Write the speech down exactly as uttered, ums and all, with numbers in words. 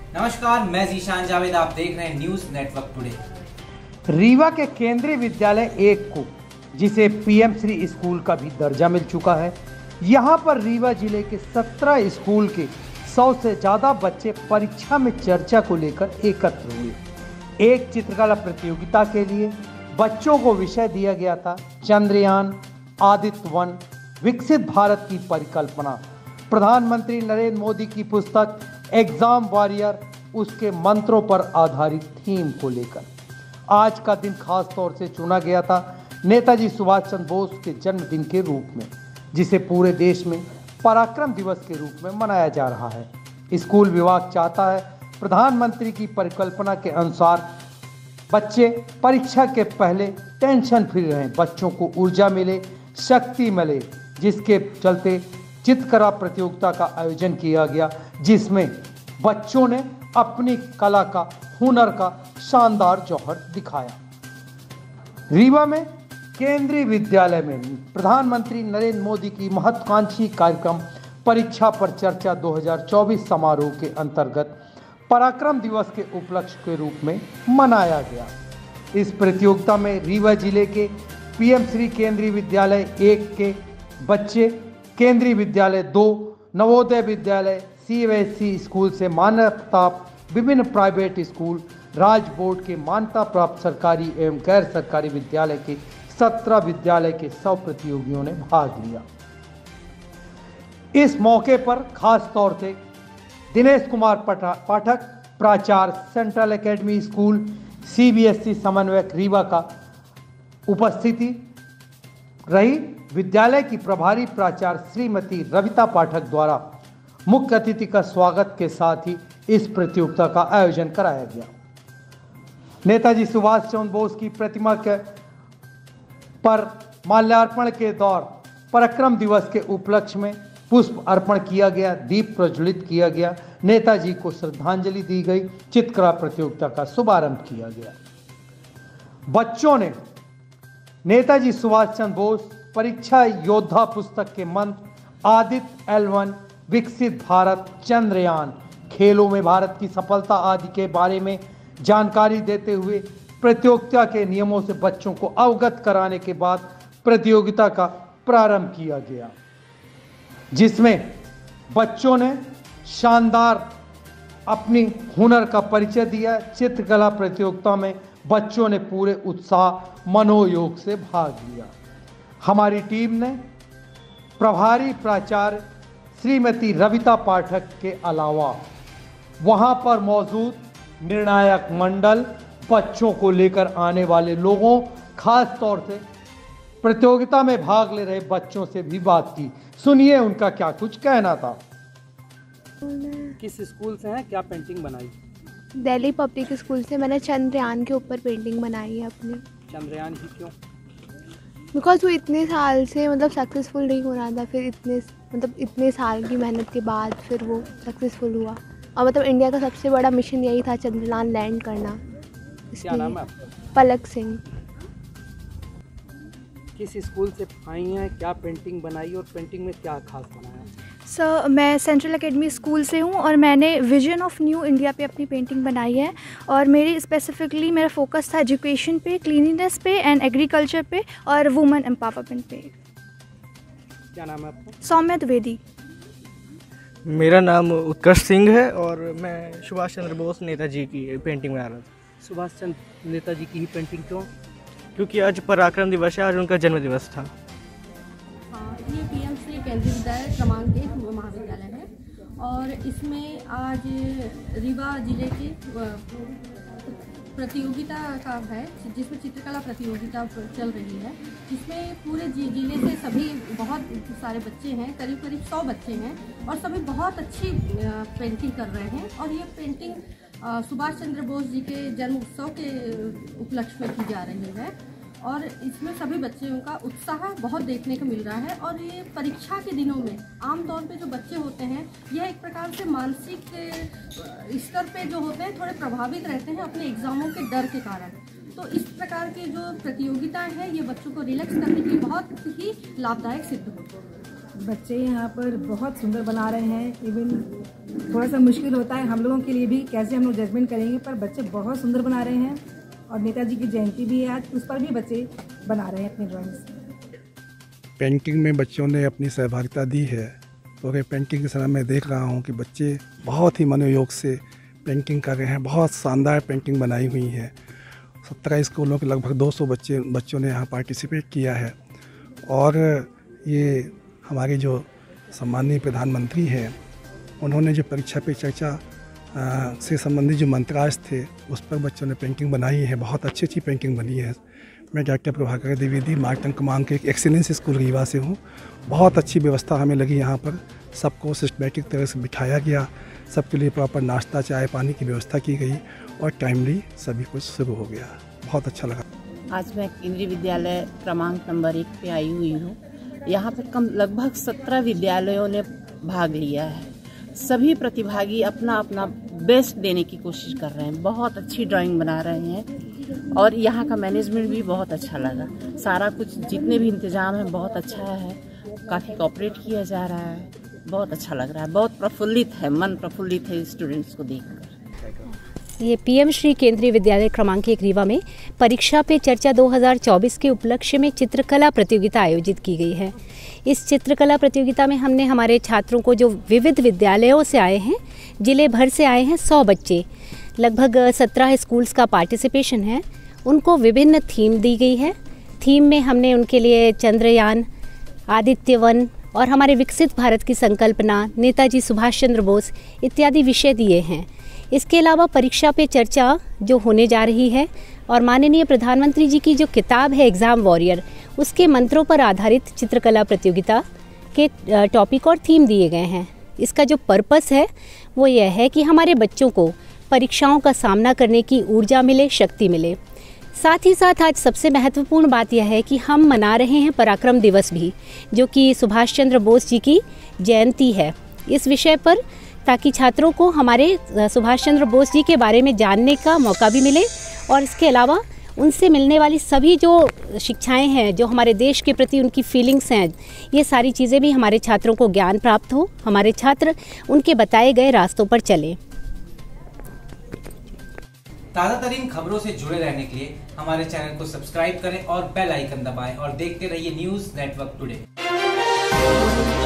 नमस्कार, मैं जीशान जावेद, आप देख रहे हैं न्यूज नेटवर्क टुडे। रीवा के केंद्रीय विद्यालय एक को, जिसे पीएम श्री स्कूल का भी दर्जा मिल चुका है, यहां पर रीवा जिले के सत्रह स्कूल के सौ से ज्यादा बच्चे परीक्षा में चर्चा को लेकर एकत्र हुए। एक चित्रकला प्रतियोगिता के लिए बच्चों को विषय दिया गया था चंद्रयान, आदित्य वन, विकसित भारत की परिकल्पना। प्रधानमंत्री नरेंद्र मोदी की पुस्तक एग्जाम वॉरियर उसके मंत्रों पर आधारित थीम को लेकर आज का दिन खास तौर से चुना गया था नेताजी सुभाष चंद्र बोस के जन्मदिन के रूप में, जिसे पूरे देश में पराक्रम दिवस के रूप में मनाया जा रहा है। स्कूल विभाग चाहता है प्रधानमंत्री की परिकल्पना के अनुसार बच्चे परीक्षा के पहले टेंशन फ्री रहें, बच्चों को ऊर्जा मिले, शक्ति मिले, जिसके चलते चित्रकला प्रतियोगिता का आयोजन किया गया, जिसमें बच्चों ने अपनी कला का, हुनर का शानदार जौहर दिखाया। रीवा में केंद्रीय विद्यालय में प्रधानमंत्री नरेंद्र मोदी की महत्वाकांक्षी कार्यक्रम परीक्षा पर चर्चा दो हज़ार चौबीस समारोह के अंतर्गत पराक्रम दिवस के उपलक्ष्य के रूप में मनाया गया। इस प्रतियोगिता में रीवा जिले के पीएम श्री केंद्रीय विद्यालय एक के बच्चे, केंद्रीय विद्यालय दो, नवोदय विद्यालय, सीबीएसई स्कूल से मान्यता, विभिन्न प्राइवेट स्कूल, राज्य बोर्ड के मान्यता प्राप्त सरकारी एवं गैर सरकारी विद्यालय के सत्रह विद्यालय के सौ प्रतियोगियों ने भाग लिया। इस मौके पर खास तौर से दिनेश कुमार पाठक, प्राचार्य, सेंट्रल एकेडमी स्कूल, सीबीएसई समन्वयक रीवा का उपस्थिति रही। विद्यालय की प्रभारी प्राचार्य श्रीमती रविता पाठक द्वारा मुख्य अतिथि का स्वागत के साथ ही इस प्रतियोगिता का आयोजन कराया गया। नेताजी सुभाष चंद्र बोस की प्रतिमा के पर माल्यार्पण के दौर पराक्रम दिवस के उपलक्ष्य में पुष्प अर्पण किया गया, दीप प्रज्वलित किया गया, नेताजी को श्रद्धांजलि दी गई, चित्रकला प्रतियोगिता का शुभारंभ किया गया। बच्चों ने नेताजी सुभाष चंद्र बोस परीक्षा योद्धा पुस्तक के मंत्र आदित्य एल वन, विकसित भारत, चंद्रयान, खेलों में भारत की सफलता आदि के बारे में जानकारी देते हुए प्रतियोगिता के नियमों से बच्चों को अवगत कराने के बाद प्रतियोगिता का प्रारंभ किया गया, जिसमें बच्चों ने शानदार अपनी हुनर का परिचय दिया। चित्रकला प्रतियोगिता में बच्चों ने पूरे उत्साह, मनोयोग से भाग लिया। हमारी टीम ने प्रभारी प्राचार्य श्रीमती रविता पाठक के अलावा वहां पर मौजूद निर्णायक मंडल, बच्चों को लेकर आने वाले लोगों, खास तौर से प्रतियोगिता में भाग ले रहे बच्चों से भी बात की। सुनिए उनका क्या कुछ कहना था। किस स्कूल से हैं, क्या पेंटिंग बनाई? दिल्ली पब्लिक स्कूल से मैंने चंद्रयान के ऊपर पेंटिंग बनाई है अपनी। चंद्रयान ही क्यों? बिकॉज वो इतने साल से मतलब सक्सेसफुल नहीं हो रहा था, फिर इतने मतलब इतने साल की मेहनत के बाद फिर वो सक्सेसफुल हुआ, और मतलब इंडिया का सबसे बड़ा मिशन यही था चंद्रयान लैंड करना। क्या नाम है आपका? पलक सिंह। किस स्कूल से आई हैं, क्या पेंटिंग बनाई और पेंटिंग में क्या खास बनाया? सर so, मैं सेंट्रल एकेडमी स्कूल से हूँ और मैंने विजन ऑफ न्यू इंडिया पे अपनी पेंटिंग बनाई है, और मेरी स्पेसिफिकली मेरा फोकस था एजुकेशन पे, क्लीनिनेस पे एंड एग्रीकल्चर पे और वुमेन एम्पावरमेंट पे। क्या नाम है आपका? सौम्य द्विवेदी। मेरा नाम उत्कर्ष सिंह है और मैं सुभाष चंद्र बोस नेताजी की पेंटिंग बना रहा था। सुभाष चंद्र नेताजी की ही पेंटिंग क्यों? क्योंकि आज पराक्रम दिवस है, आज उनका जन्म दिवस था। हाँ, ये पीएम श्री केंद्रीय विद्यालय क्रमांक एक महाविद्यालय है, और इसमें आज रीवा जिले की प्रतियोगिता का है, जिसमें चित्रकला प्रतियोगिता चल रही है, जिसमें पूरे जिले से सभी बहुत सारे बच्चे हैं, करीब करीब सौ बच्चे हैं, और सभी बहुत अच्छी पेंटिंग कर रहे हैं। और ये पेंटिंग सुभाष चंद्र बोस जी के जन्म उत्सव के उपलक्ष्य में की जा रही है, और इसमें सभी बच्चों का उत्साह बहुत देखने को मिल रहा है। और ये परीक्षा के दिनों में आमतौर पे जो बच्चे होते हैं, यह एक प्रकार से मानसिक स्तर पे जो होते हैं थोड़े प्रभावित रहते हैं अपने एग्ज़ामों के डर के कारण। तो इस प्रकार की जो प्रतियोगिताएं हैं, ये बच्चों को रिलैक्स करने के लिए बहुत ही लाभदायक सिद्ध होती है। बच्चे यहाँ पर बहुत सुंदर बना रहे हैं। इवन थोड़ा सा मुश्किल होता है हम लोगों के लिए भी, कैसे हम लोग जजमेंट करेंगे, पर बच्चे बहुत सुंदर बना रहे हैं। और नेताजी की जयंती भी है आज, उस पर भी बच्चे बना रहे हैं अपने ड्राइंग्स। पेंटिंग में बच्चों ने अपनी सहभागिता दी है, तो अगर पेंटिंग के समय मैं देख रहा हूँ कि बच्चे बहुत ही मनोयोग से पेंटिंग कर रहे हैं। बहुत शानदार पेंटिंग बनाई हुई है। सत्रह स्कूलों के लगभग दो सौ बच्चे बच्चों ने यहाँ पार्टिसिपेट किया है। और ये हमारे जो सम्माननीय प्रधानमंत्री हैं, उन्होंने जो परीक्षा पे चर्चा आ, से संबंधित जो मंत्रांश थे, उस पर बच्चों ने पेंटिंग बनाई है। बहुत अच्छी अच्छी पेंटिंग बनी है। मैं डॉक्टर प्रभाकर द्विवेदी मार्तंग क्रमांक के एक एक्सीलेंस स्कूल रीवा से हूँ। बहुत अच्छी व्यवस्था हमें लगी यहाँ पर। सबको सिस्टमैटिक तरह से बिठाया गया, सबके लिए प्रॉपर नाश्ता चाय पानी की व्यवस्था की गई और टाइमली सभी कुछ शुरू हो गया। बहुत अच्छा लगा। आज मैं केंद्रीय विद्यालय क्रमांक नंबर एक पे आई हुई हूँ। यहाँ पर कम लगभग सत्रह विद्यालयों ने भाग लिया है। सभी प्रतिभागी अपना अपना बेस्ट देने की कोशिश कर रहे हैं। बहुत अच्छी ड्राइंग बना रहे हैं और यहाँ का मैनेजमेंट भी बहुत अच्छा लगा। सारा कुछ जितने भी इंतजाम है बहुत अच्छा है। काफ़ी कोऑपरेट किया जा रहा है। बहुत अच्छा लग रहा है। बहुत प्रफुल्लित है, मन प्रफुल्लित है स्टूडेंट्स को देखकर। ये पीएम श्री केंद्रीय विद्यालय क्रमांक एक रीवा में परीक्षा पे चर्चा दो हज़ार चौबीस के उपलक्ष्य में चित्रकला प्रतियोगिता आयोजित की गई है। इस चित्रकला प्रतियोगिता में हमने हमारे छात्रों को, जो विविध विद्यालयों से आए हैं, जिले भर से आए हैं, सौ बच्चे, लगभग सत्रह स्कूल्स का पार्टिसिपेशन है। उनको विभिन्न थीम दी गई है। थीम में हमने उनके लिए चंद्रयान, आदित्यवन और हमारे विकसित भारत की संकल्पना, नेताजी सुभाष चंद्र बोस इत्यादि विषय दिए हैं। इसके अलावा परीक्षा पे चर्चा जो होने जा रही है और माननीय प्रधानमंत्री जी की जो किताब है एग्ज़ाम वॉरियर, उसके मंत्रों पर आधारित चित्रकला प्रतियोगिता के टॉपिक और थीम दिए गए हैं। इसका जो पर्पस है वो यह है कि हमारे बच्चों को परीक्षाओं का सामना करने की ऊर्जा मिले, शक्ति मिले। साथ ही साथ आज सबसे महत्वपूर्ण बात यह है कि हम मना रहे हैं पराक्रम दिवस भी, जो कि सुभाष चंद्र बोस जी की जयंती है। इस विषय पर ताकि छात्रों को हमारे सुभाष चंद्र बोस जी के बारे में जानने का मौका भी मिले और इसके अलावा उनसे मिलने वाली सभी जो शिक्षाएं हैं, जो हमारे देश के प्रति उनकी फीलिंग्स हैं, ये सारी चीज़ें भी हमारे छात्रों को ज्ञान प्राप्त हो, हमारे छात्र उनके बताए गए रास्तों पर चलें। ताज़ा तरीन खबरों से जुड़े रहने के लिए हमारे चैनल को सब्सक्राइब करें और बेल आइकन दबाएं और देखते रहिए न्यूज़ नेटवर्क टुडे।